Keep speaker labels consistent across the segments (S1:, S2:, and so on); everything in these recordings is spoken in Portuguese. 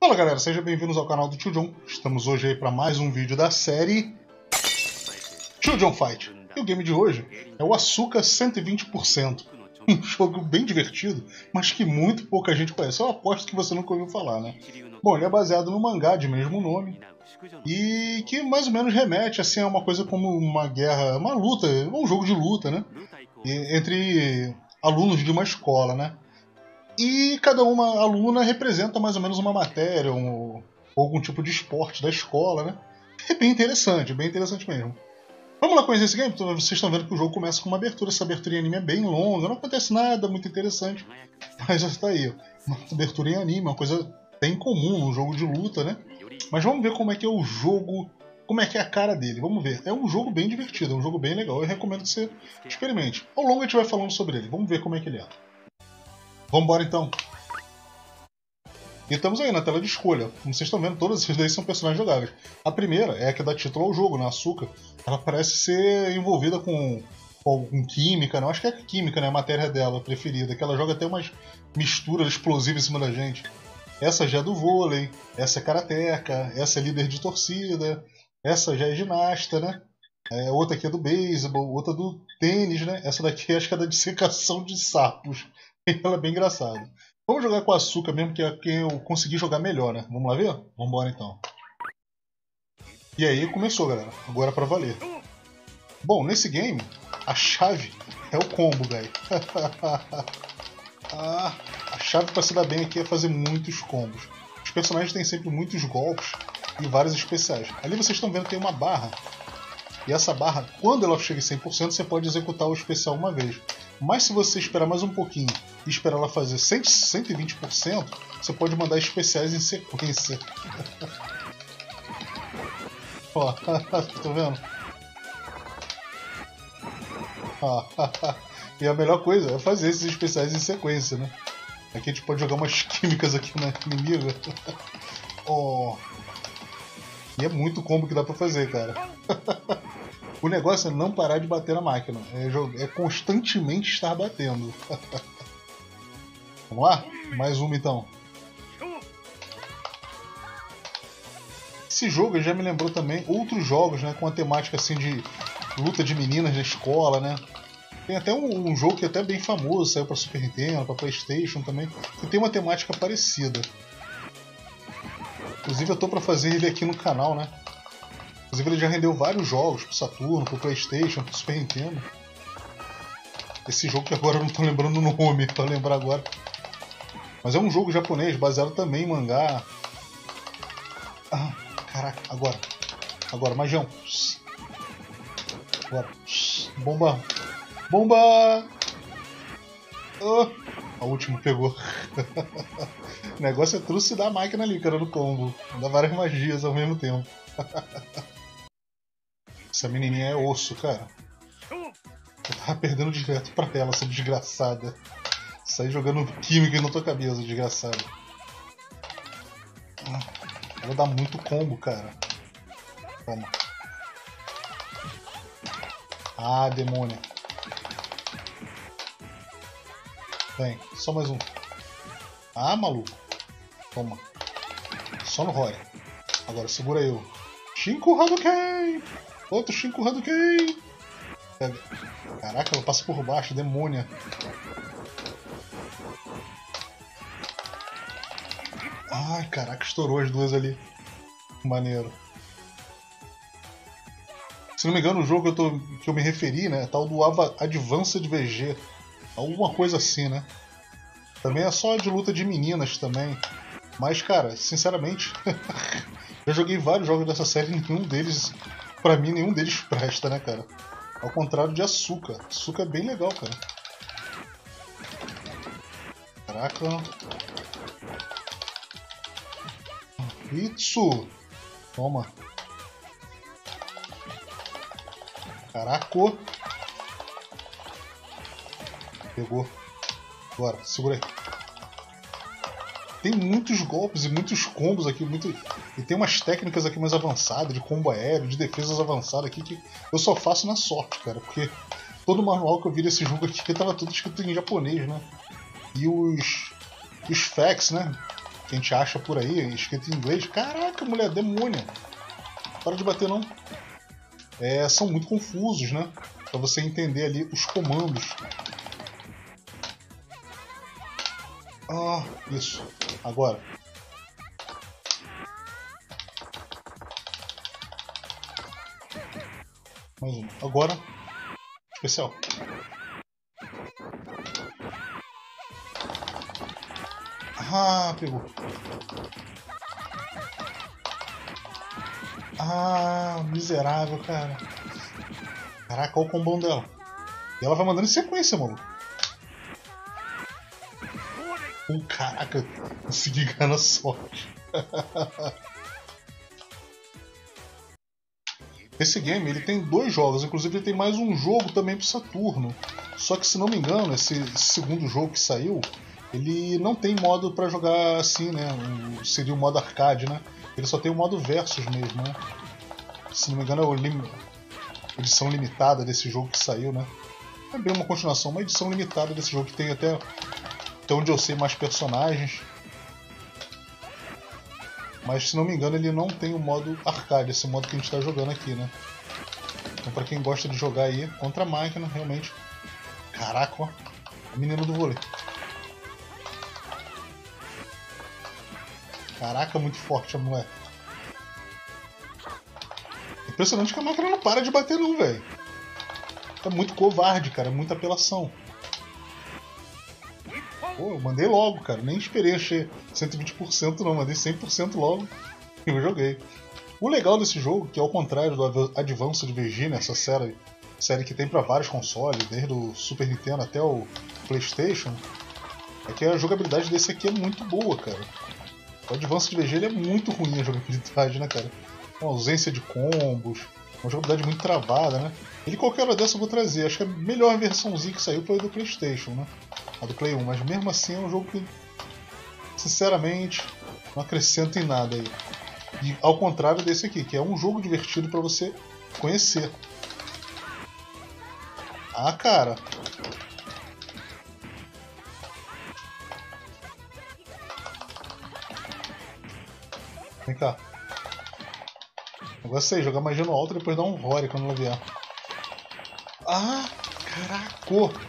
S1: Fala galera, sejam bem-vindos ao canal do Tio John. Estamos hoje aí para mais um vídeo da série Tio John Fight. E o game de hoje é o Asuka 120%. Um jogo bem divertido, mas que muito pouca gente conhece. Eu aposto que você nunca ouviu falar, né? Bom, ele é baseado no mangá de mesmo nome e que mais ou menos remete assim, a uma coisa como uma guerra, uma luta, um jogo de luta, né? Entre alunos de uma escola, né? E cada uma aluna representa mais ou menos uma matéria ou algum tipo de esporte da escola, né? É bem interessante mesmo. Vamos lá conhecer esse game? Então, vocês estão vendo que o jogo começa com uma abertura. Essa abertura em anime é bem longa, não acontece nada muito interessante. Mas já está aí, uma abertura em anime, uma coisa bem comum num jogo de luta, né? Mas vamos ver como é que é o jogo, como é que é a cara dele. Vamos ver. É um jogo bem divertido, é um jogo bem legal. Eu recomendo que você experimente. Ao longo a gente vai falando sobre ele. Vamos ver como é que ele é. Vamos embora então. E estamos aí na tela de escolha. Como vocês estão vendo, todas essas daí são personagens jogáveis. A primeira é a que dá título ao jogo, né? A Asuka. Ela parece ser envolvida com química, não? Acho que é química, né? A matéria dela preferida. Que ela joga até umas misturas explosivas em cima da gente. Essa já é do vôlei. Essa é karateca. Essa é líder de torcida. Essa já é ginasta, né? Outra aqui é do beisebol. Outra do tênis, né? Essa daqui acho que é da dissecação de sapos. Ela é bem engraçada. Vamos jogar com a Asuka mesmo, que é quem eu consegui jogar melhor, né? Vamos lá ver? Vamos embora então. E aí começou, galera. Agora pra valer. Bom, nesse game, a chave é o combo, velho. A chave pra se dar bem aqui é fazer muitos combos. Os personagens têm sempre muitos golpes e vários especiais. Ali vocês estão vendo que tem uma barra. E essa barra, quando ela chega em 100%, você pode executar o especial uma vez. Mas se você esperar mais um pouquinho e esperar ela fazer 120%, você pode mandar especiais em sequência. Ó, tá vendo? Ó, e a melhor coisa é fazer esses especiais em sequência, né? Aqui a gente pode jogar umas químicas aqui na inimiga. Ó. E é muito combo que dá pra fazer, cara. O negócio é não parar de bater na máquina. É constantemente estar batendo. Vamos lá? Mais uma então. Esse jogo já me lembrou também outros jogos, né? Com a temática assim de luta de meninas na escola, né? Tem até um jogo que é até bem famoso, saiu pra Super Nintendo, pra PlayStation também, que tem uma temática parecida. Inclusive eu tô pra fazer ele aqui no canal, né? Inclusive ele já rendeu vários jogos pro Saturno, pro PlayStation, pro Super Nintendo. Esse jogo que agora eu não tô lembrando o nome, pra lembrar agora. Mas é um jogo japonês, baseado também em mangá. Ah, caraca, agora. Agora, Majão. Agora. Bomba. Bomba! Oh, a última pegou. O negócio é trucidar a máquina ali, cara, no combo. Dá várias magias ao mesmo tempo. Essa menininha é osso, cara. Eu tava perdendo direto pra ela, essa desgraçada. Saí jogando química na tua cabeça, desgraçada. Ela dá muito combo, cara. Toma. Ah, demônio. Vem, só mais um. Ah, maluco. Toma. Só no Roy. Agora segura eu. Shinku Hadouken! Outro Shinku Hadouken! Caraca, ela passa por baixo, demônia. Ai, caraca, estourou as duas ali. Maneiro. Se não me engano, o jogo que eu me referi, né, é tal do Advanced VG. Alguma coisa assim, né? Também é só de luta de meninas também. Mas, cara, sinceramente, eu joguei vários jogos dessa série e nenhum deles, pra mim, nenhum deles presta, né, cara? Ao contrário de Asuka. Asuka é bem legal, cara. Caraca. Itsu! Toma. Caraca. Pegou. Bora, segura aí. Tem muitos golpes e muitos combos aqui, e tem umas técnicas aqui mais avançadas, de combo aéreo, de defesas avançadas aqui, que eu só faço na sorte, cara, porque todo manual que eu vi desse jogo aqui tava tudo escrito em japonês, né? E os facts, né? que a gente acha por aí, escrito em inglês. Caraca, mulher, demônia! Para de bater, não. São muito confusos, né? Pra você entender ali os comandos. Ah, isso. Agora. Mais um. Agora. Especial. Ah, pegou. Ah, miserável, cara. Caraca, olha o combão dela. E ela vai mandando em sequência, mano. Caraca, consegui ganhar na sorte. Esse game ele tem 2 jogos, inclusive ele tem mais um jogo também pro Saturno. Só que se não me engano, esse segundo jogo que saiu, ele não tem modo pra jogar assim, né? Seria o modo arcade, né? Ele só tem o modo versus mesmo, né? Se não me engano é a edição limitada desse jogo que saiu, né? É bem uma continuação, uma edição limitada desse jogo que tem até onde eu sei mais personagens. Mas se não me engano ele não tem o modo arcade, esse modo que a gente está jogando aqui, né? Então pra quem gosta de jogar aí contra a máquina, realmente... Caraca, ó, a menina do vôlei. Caraca, muito forte a mulher. Impressionante que a máquina não para de bater não, velho. É muito covarde, cara, é muita apelação. Pô, eu mandei logo, cara. Nem esperei achei 120% não, mandei 100% logo e eu joguei. O legal desse jogo, que ao contrário do Advance de Virginia, essa série que tem para vários consoles, desde o Super Nintendo até o PlayStation, é que a jogabilidade desse aqui é muito boa, cara. O Advance de Virginia é muito ruim a jogabilidade, né, cara? Uma ausência de combos, uma jogabilidade muito travada, né? Ele qualquer hora dessa eu vou trazer. Acho que a melhor versãozinha que saiu foi a do PlayStation, né? A do Play 1, mas mesmo assim é um jogo que, sinceramente, não acrescenta em nada aí. E ao contrário desse aqui, que é um jogo divertido para você conhecer. Ah, cara. Vem cá. O negócio é jogar magia no alto e depois dar um rory quando ela vier. Ah, caraca!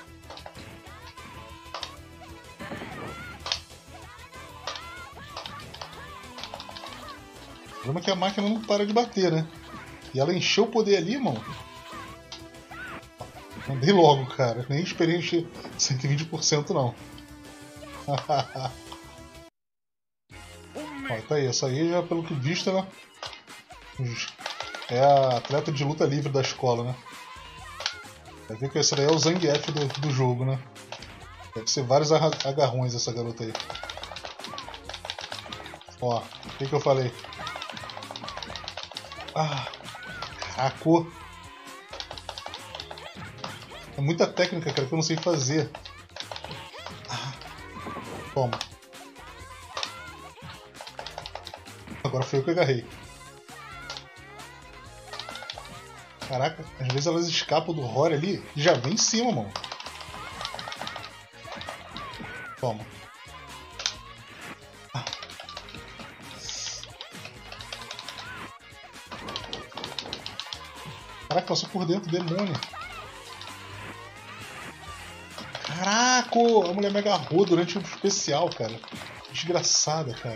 S1: O problema é que a máquina não para de bater, né? E ela encheu o poder ali, irmão. Mandei logo, cara. Nem esperei encher 120% não. Ó, tá aí. Essa aí já, pelo que visto, né? É a atleta de luta livre da escola, né? Vai ver que essa daí é o Zangief do jogo, né? Deve ser vários agarrões essa garota aí. Ó, o que eu falei? Ah, caraca! É muita técnica, cara, que eu não sei fazer. Ah, toma. Agora foi eu que agarrei. Caraca, às vezes elas escapam do Rory ali e já vem em cima, mano. Toma. Ah. Caraca, passou por dentro, demônio. Caraca, a mulher me agarrou durante um especial, cara. Desgraçada, cara.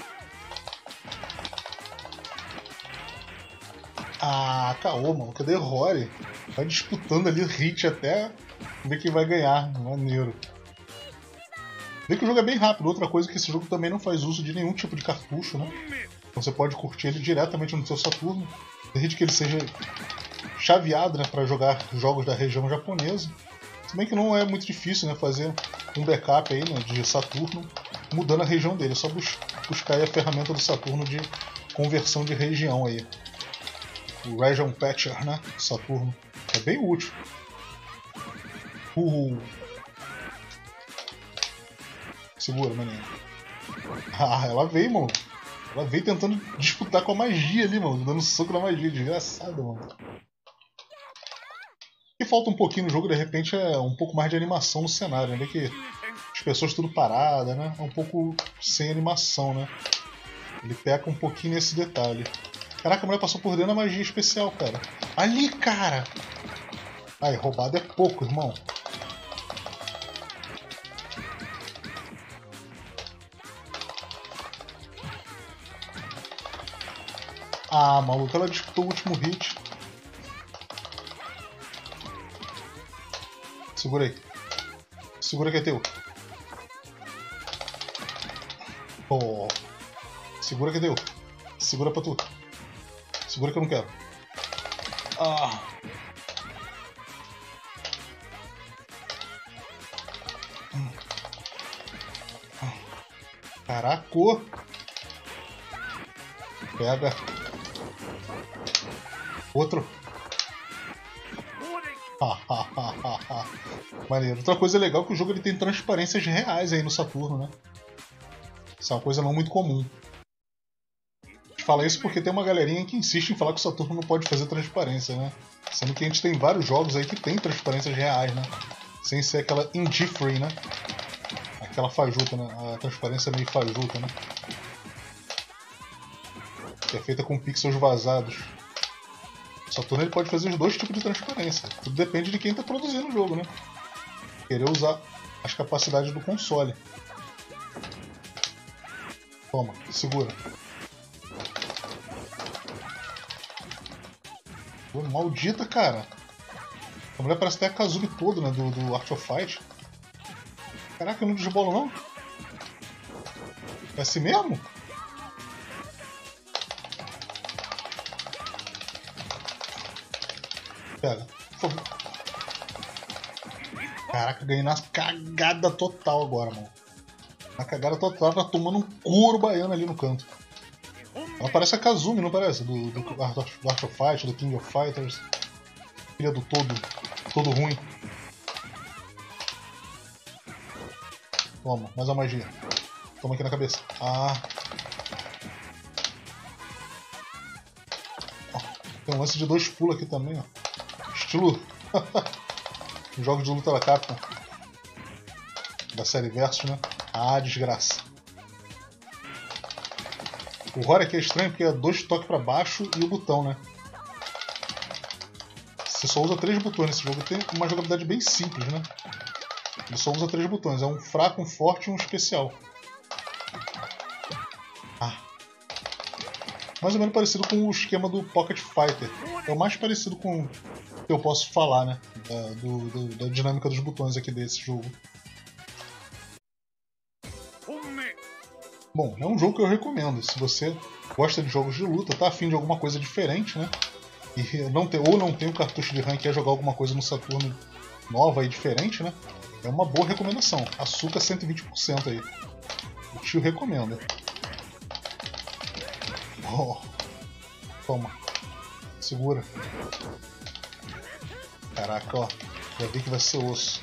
S1: Ah, caô, mano. Cadê Rory? Vai disputando ali o hit até ver quem vai ganhar. Maneiro. Vê que o jogo é bem rápido. Outra coisa é que esse jogo também não faz uso de nenhum tipo de cartucho, né? Então você pode curtir ele diretamente no seu Saturno, desde que ele seja chaveado, né, para jogar jogos da região japonesa. Se bem que não é muito difícil, né, fazer um backup aí, né, de Saturno mudando a região dele. É só buscar aí a ferramenta do Saturno de conversão de região aí. O Region Patcher, né? Saturno. É bem útil. Segura, maninho. Ah, ela veio, mano. Ela veio tentando disputar com a magia ali, mano. Dando soco na magia. Desgraçado, mano. E falta um pouquinho no jogo, de repente, é um pouco mais de animação no cenário, né? Que as pessoas tudo paradas, né? É um pouco sem animação, né? Ele peca um pouquinho nesse detalhe. Caraca, a mulher passou por dentro da magia especial, cara. Ali, cara! Ai, roubado é pouco, irmão. Ah, maluco, ela disputou o último hit. Segura aí. Segura que é teu. Oh. Segura que é teu. Segura pra tu. Segura que eu não quero. Ah. Caraca. Pega. Outro. Maneiro. Outra coisa legal é que o jogo ele tem transparências reais aí no Saturno, né? Isso é uma coisa não muito comum. A gente fala isso porque tem uma galerinha que insiste em falar que o Saturno não pode fazer transparência, né? Sendo que a gente tem vários jogos aí que tem transparências reais, né? Sem ser aquela indie-free, né? Aquela fajuta, né? A transparência meio fajuta, né? Que é feita com pixels vazados. O Saturno ele pode fazer os dois tipos de transparência. Tudo depende de quem está produzindo o jogo, né? Querer usar as capacidades do console. Toma, segura. Pô, maldita, cara. A mulher parece até a Kazumi todo, né? Do Art of Fight. Caraca, eu não desbolo não? É assim mesmo? Pega, por favor. Caraca, ganhei na cagada total agora, mano. Na cagada total, ela tá tomando um couro baiano ali no canto. Ela parece a Kazumi, não parece? Do Art of Fight, do King of Fighters. Filha do todo ruim. Toma, mais a magia. Toma aqui na cabeça. Ah. Ó, tem um lance de 2 pulos aqui também, ó. Estilo jogos de luta da Capcom. Da série Versus, né? Ah, desgraça. O horror aqui é estranho porque é 2 toques pra baixo e o botão, né? Você só usa 3 botões nesse jogo. Tem uma jogabilidade bem simples, né? Ele só usa 3 botões. É um fraco, um forte e um especial. Ah. Mais ou menos parecido com o esquema do Pocket Fighter. É o mais parecido com o que eu posso falar, né? Da dinâmica dos botões aqui desse jogo. Bom, é um jogo que eu recomendo. Se você gosta de jogos de luta, tá afim de alguma coisa diferente, né? E não tem o cartucho de RAM e quer jogar alguma coisa no Saturno nova e diferente, né? É uma boa recomendação. Açúcar 120% aí. O tio recomenda. Oh. Toma. Segura. Caraca, ó. Já vi que vai ser osso.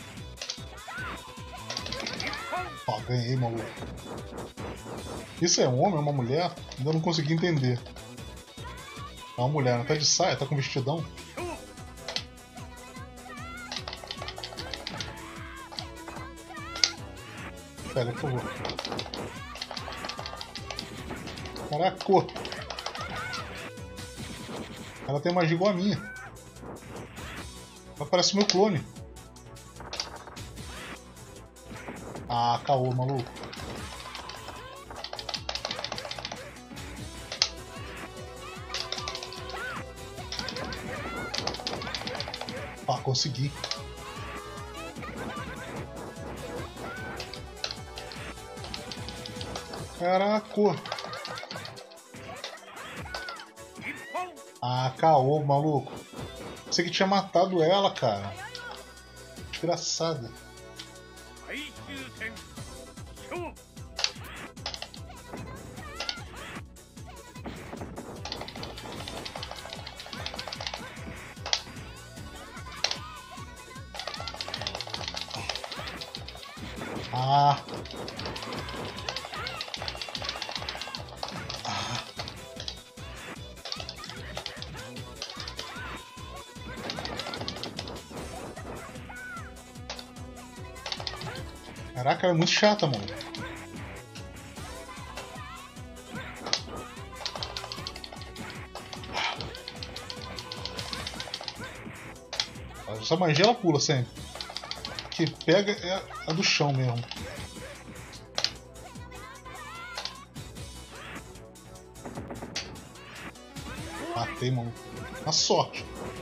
S1: Ó, ganhei, maluco. Isso é um homem, é uma mulher? Ainda não consegui entender. É uma mulher, não tá de saia, tá com vestidão. Pega, por favor. Caraca! Ela tem magia igual a minha. Ela parece meu clone. Ah, caô, maluco. Ah, consegui. Caraca! Ah, caô, maluco. Você que tinha matado ela, cara. Desgraçada. Ah. Caraca, ela é muito chata, mano. Essa magia ela pula sempre. Que pega é a do chão mesmo. Matei, mano. Na sorte.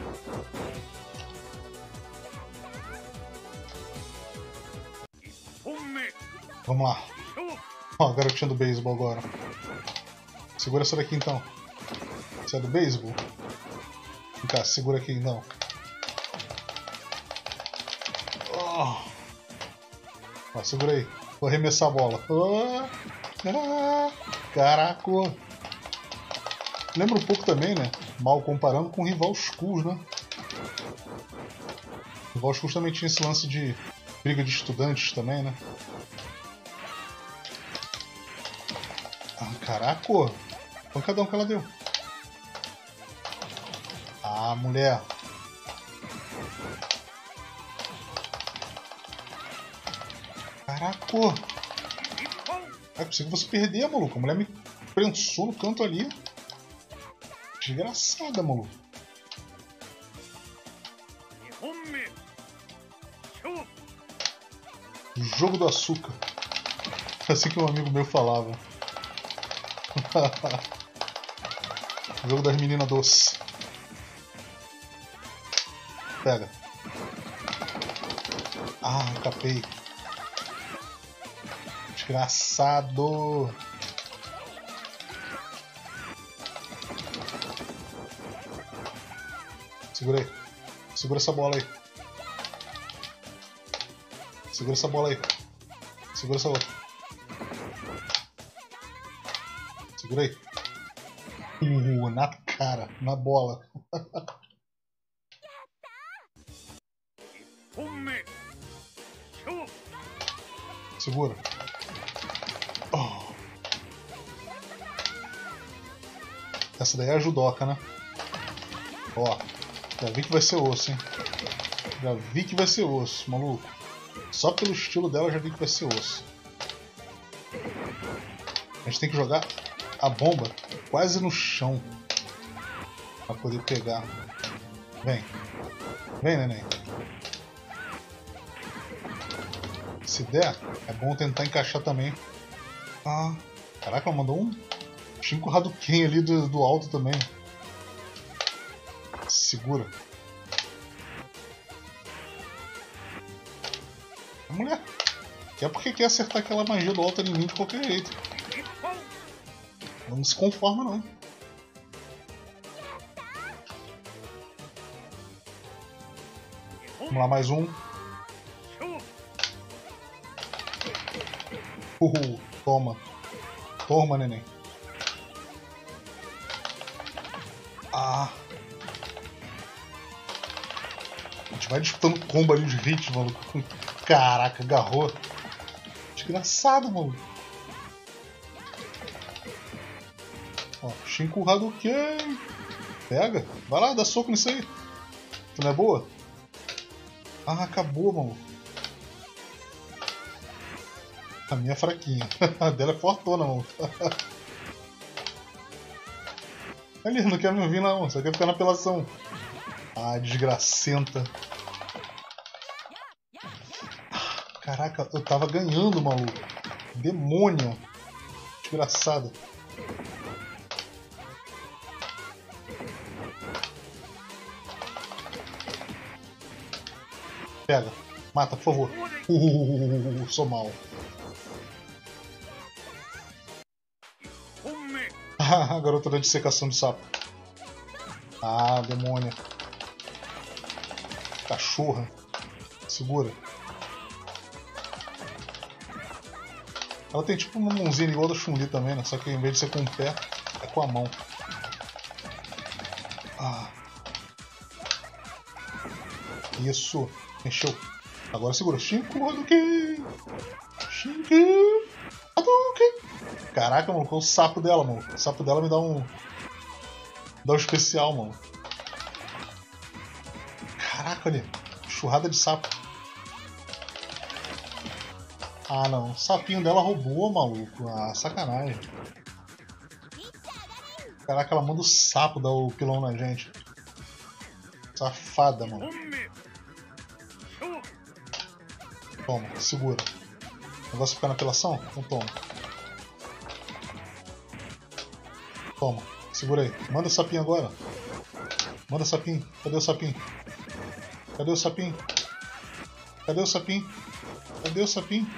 S1: Vamos lá. Ó, a garotinha do beisebol agora. Segura essa daqui então. Você é do beisebol? Vem cá, segura aqui então. Ó, segura aí. Vou arremessar a bola. Caraca. Lembra um pouco também, né? Mal comparando com o Rival Schools, né? O Rival Schools também tinha esse lance de briga de estudantes também, né? Caraca! Pancadão que ela deu. Ah, mulher. Caraca! É possível você perder, maluco. A mulher me prensou no canto ali. Desgraçada, maluco. Jogo do açúcar. Assim que um amigo meu falava. Jogo das meninas doces. Pega. Ah, capei. Desgraçado. Segura aí. Segura essa bola aí. Segura essa bola aí. Segura essa outra. Segura aí. Na cara, na bola. Segura. Oh. Essa daí é a judoca, né? Ó, já vi que vai ser osso, hein? Já vi que vai ser osso, maluco. Só pelo estilo dela já vi que vai ser osso. A gente tem que jogar a bomba quase no chão pra poder pegar. Vem. Vem, neném. Se der, é bom tentar encaixar também. Ah, caraca, ela mandou um Shinku Hadouken ali do alto também. Segura. A mulher quer porque quer acertar aquela magia do alto em mim de qualquer jeito. Não se conforma, não. Vamos lá, mais um. Toma. Toma, neném. Ah. A gente vai disputando combo ali de hits, maluco. Caraca, agarrou. Desgraçado, maluco. Ó, Shinku Hadouken. Pega. Vai lá, dá soco nisso aí. Tu não é boa? Ah, acabou, maluco. A minha é fraquinha. A dela é fortona, maluco. Ali, não quer me ouvir não. Só quer ficar na apelação. Ah, desgracenta. Caraca, eu tava ganhando, maluco. Demônio. Desgraçada. Pega. Mata, por favor. Sou mal. A garota da dissecação de sapo. Ah, demônio. Cachorra. Segura. Ela tem tipo uma mãozinha igual a da Chun-Li também, né? Só que em vez de ser com o pé, é com a mão. Ah. Isso. Encheu. Agora segura. Shinku Hadouken. Shinku Hadouken. Caraca, mano, qual o sapo dela, mano? O sapo dela me dá um... Dá um especial, mano. Caraca, olha. Churrada de sapo. Ah, não. O sapinho dela roubou, maluco. Ah, sacanagem. Caraca, ela manda o sapo dar o pilão na gente. Safada, mano. Toma, segura. O negócio ficar na apelação? Então toma. Toma, segura aí. Manda o sapinho agora. Manda o sapinho. Cadê o sapinho? Cadê o sapinho? Cadê o sapinho? Cadê o sapinho?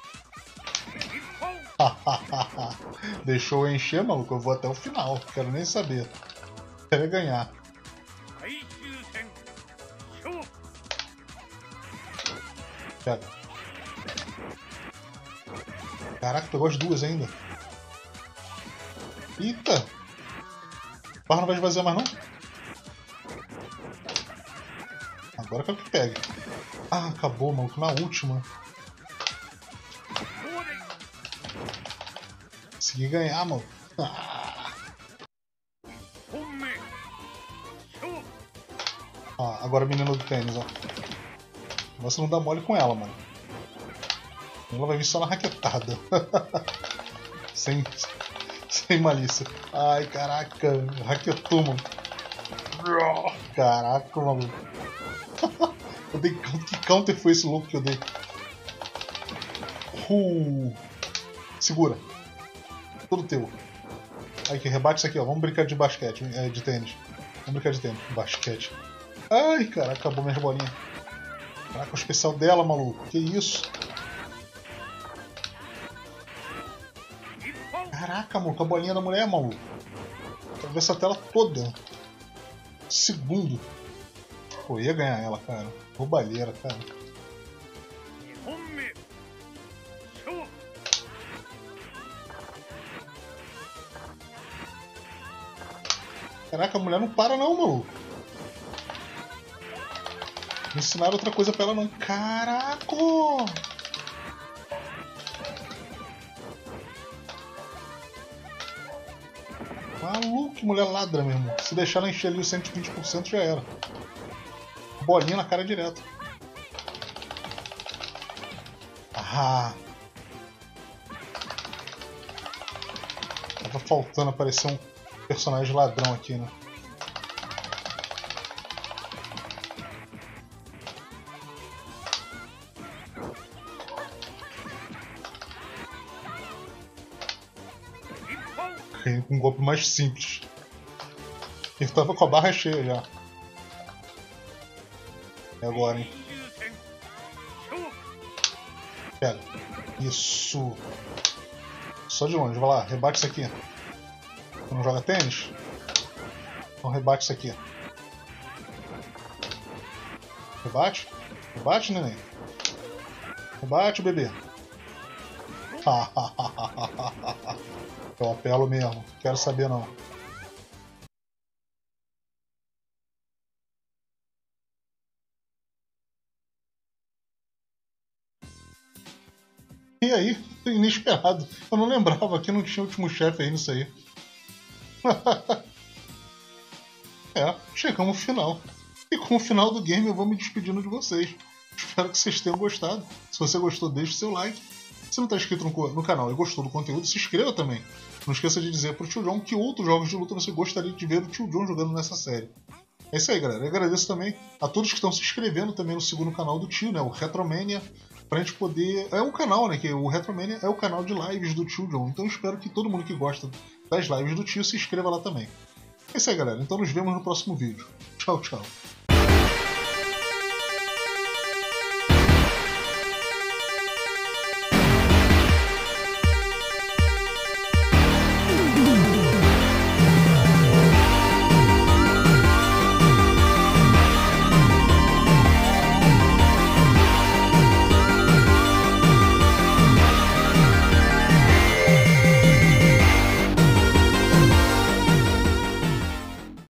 S1: Deixou eu encher, maluco. Eu vou até o final. Quero nem saber. Quero ganhar. Pega. Caraca, pegou as duas ainda. Eita! O barro não vai esvaziar mais não? Agora eu quero que pegue. Ah, acabou, maluco. Na última. Consegui ganhar, mano. Ah, agora a menina do tênis, ó. Você não dá mole com ela, mano. Ela vai vir só na raquetada. sem malícia. Ai, caraca. Raquetou, mano. Caraca, maluco. Eu dei counter. Que counter foi esse louco que eu dei? Segura. Tudo teu. Aí, que rebate isso aqui, ó. Vamos brincar de basquete, de tênis. Vamos brincar de tênis. Basquete. Ai, caraca, acabou minhas bolinhas. Caraca, o especial dela, maluco. Que isso? Caraca, maluco, a bolinha da mulher, maluco. Atravessa a tela toda. Segundo. Pô, ia ganhar ela, cara. Roubalheira, cara. Caraca, a mulher não para não, maluco. Não ensinaram outra coisa pra ela não. Caraca! Maluco, que mulher ladra mesmo. Se deixar ela encher ali os 120% já era. Bolinha na cara direto. Ah! Tava faltando aparecer um personagem ladrão aqui, né? Com um golpe mais simples. Ele tava com a barra cheia já. É agora, hein? Pega. Isso. Só de longe, vai lá, rebate isso aqui. Você não joga tênis? Então rebate isso aqui. Rebate? Rebate, neném? Rebate, bebê. Eu apelo mesmo, quero saber não. E aí, inesperado. Eu não lembrava que não tinha o último chefe aí nisso aí. É, chegamos ao final. E com o final do game eu vou me despedindo de vocês. Espero que vocês tenham gostado. Se você gostou, deixe seu like. Se não está inscrito no canal e gostou do conteúdo, se inscreva também. Não esqueça de dizer pro Tio John que outros jogos de luta você gostaria de ver o Tio John jogando nessa série. É isso aí, galera. Eu agradeço também a todos que estão se inscrevendo também no segundo canal do Tio, né? O Retromania. Pra gente poder... É um canal, né? Que o Retromania é o canal de lives do Tio John. Então eu espero que todo mundo que gosta das lives do Tio se inscreva lá também. É isso aí, galera. Então nos vemos no próximo vídeo. Tchau, tchau.